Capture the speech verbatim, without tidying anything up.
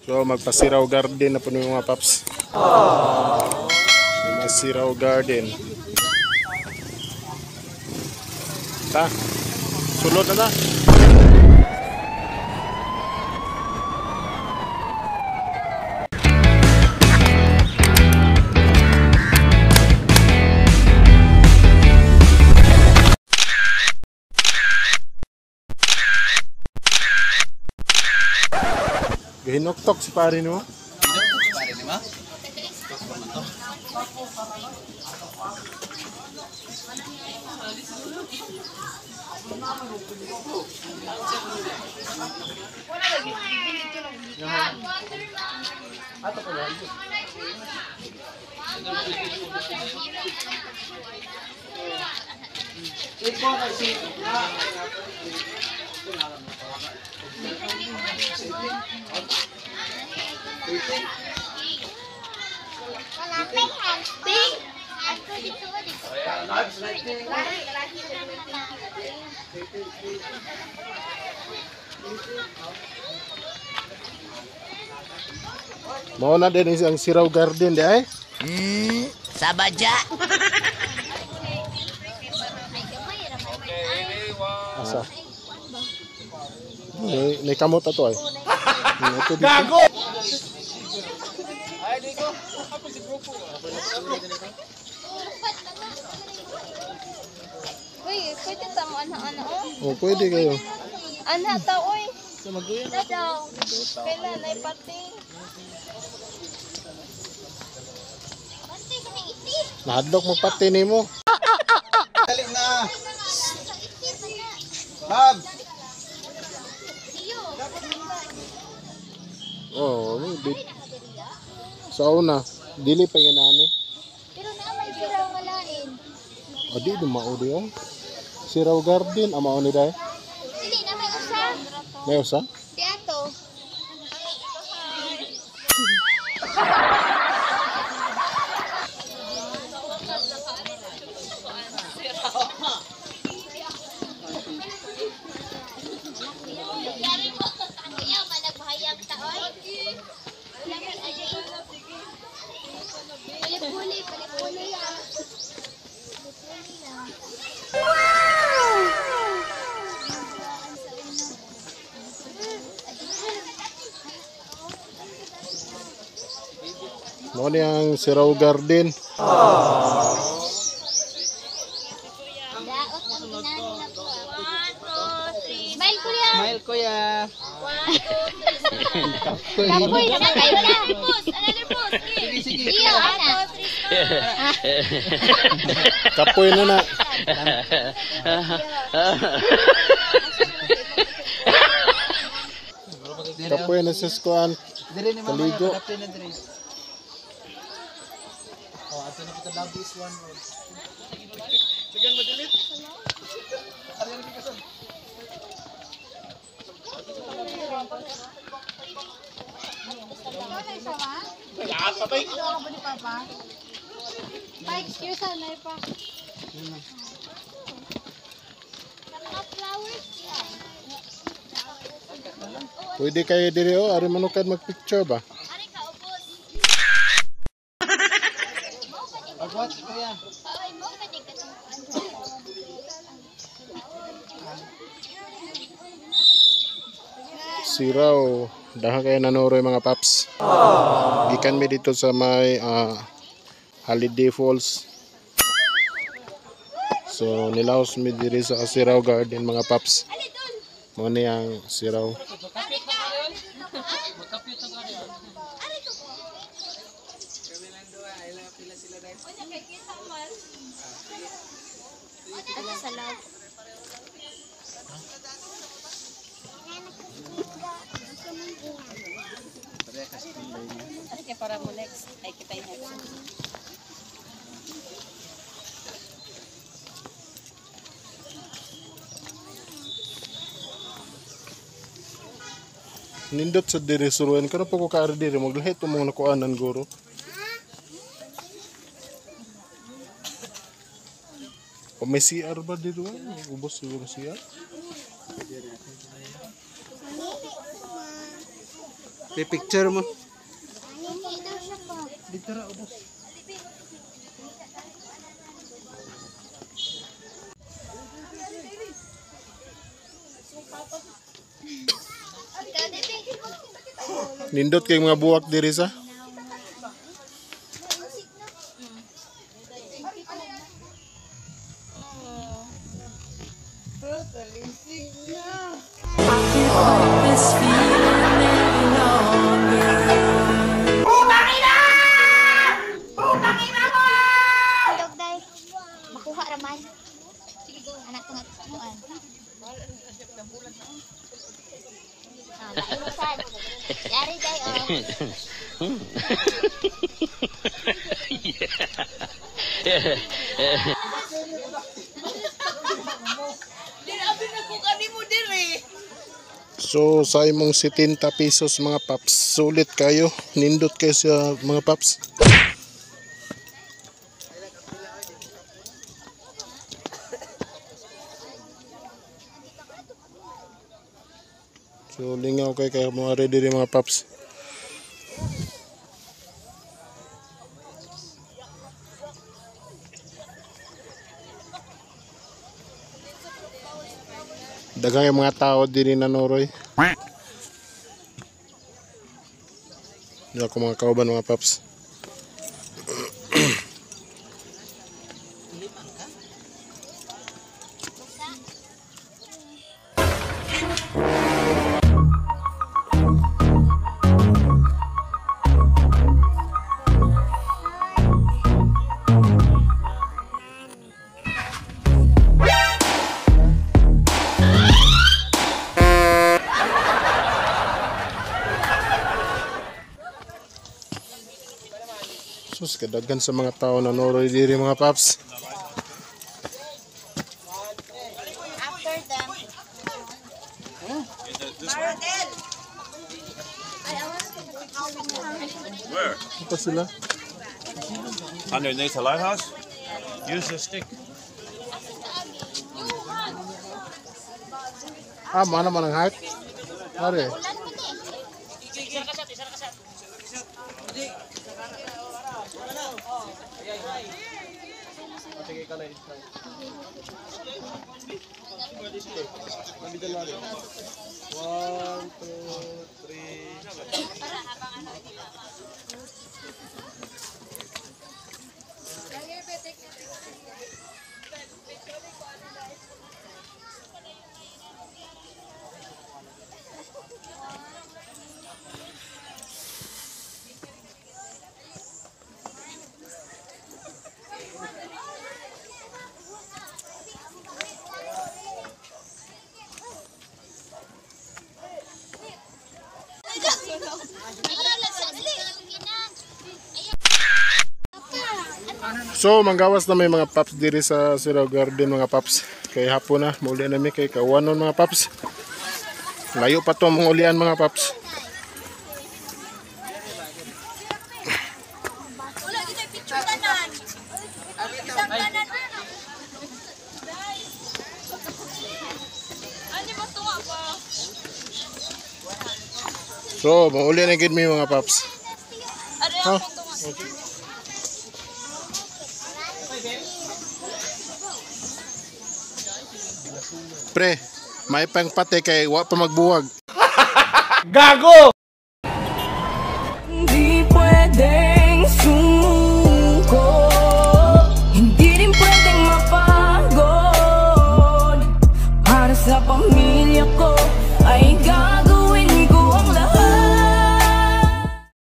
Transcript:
So magpasiraw garden na po ng mga paps. Masiraw garden. Ta. Sulod na ta. Hinuktok si pare mo. Hinuktok si pare mo? Ato ko lang. Ito kasi mau na din ang siraw garden di ay? Hmm, sabaja. Asa? Ni ni kamot ato ay. Gago. Ay dito. Ako si grupo. Uy, pwede tamo ana-ana oh. Oh, pwede kayo. Ana ta oy. Sa maguyan. Na daw. Kailan ay pati. Pati kami iti. Nahadlok mo pati nimo. Dali na. Bab. Oh, di. Sa una, dili pa yan ani. Pero na may siraw nga lain. Adi dumao di oh. Siraw garden amao ni dai. Dili na may usa. May usa? Di ato. Ayaw managhayag ta oy. Puli-puli, puli-puli ah. Mo ni ang siraw garden. Daot ang ginani na po. one, two, three. Smile kuya. Smile kuya. one, two, three. Kapoy na na kayo ka. Pose, another pose. Sige sige. Iyo, ana. Kapoy na na. Kapoy na sa skuan. Dire ni mama. Kaligo. Kapte na dire. Oh, ato na kita love this one. Sige madilit. Ariyan ka kasan. Ya, patay. Ako ba ni Papa? Pa, excuse na pa. Mga flowers yan. Pwede kayo diri oh, ari manukad magpicture ba? Ari ka, ubos. Pag-watch kuya. Ay, mo ka di ka Siraw. Daha kayo nanoroy mga paps. Gikan mi dito sa may uh, Holiday Falls. So nilaos mi diri sa Siraw Garden mga paps. Mo ni ang siraw. para mo next ay kita yung Nindot sa diri suruan kana pa ko kaari diri maglahit mo nakuanan guro. O may C R ba dito? Ubos siguro C R. Pipicture mo. Hindi daw siya po. Dito ra ubos. Nindot kay mga buwak diri sa. Tulog day. Makuha raman. Anak ko nga tuan. Ah, nainusan. Yari day oh. So sa imong setenta pesos mga paps, sulit kayo, nindot kayo sa mga paps. So lingaw kay kay mga ready rin mga paps. Daghang yung mga tao din na Noroy. Hindi ako mga kauban mga paps. Sus, kadaghan sa mga tao na Noroy diri mga paps. After them. Where? Ito sila. Underneath the lighthouse? Use the stick. Ah, mana man ang height? Are. Ulan mo ni. One, two, three. So manggawas na may mga paps diri sa Surigao Garden mga paps. Kay hapon na, muli na mi kay kawanon mga paps. Layo pa to mga ulian mga paps. Wala kita picture tanan. Isang tanan na. Ano ba tuwa pa? So, mauli na gid mi mga paps. Ano Oh. Pre, may pang pate kay wa pa magbuwag. Hindi pwede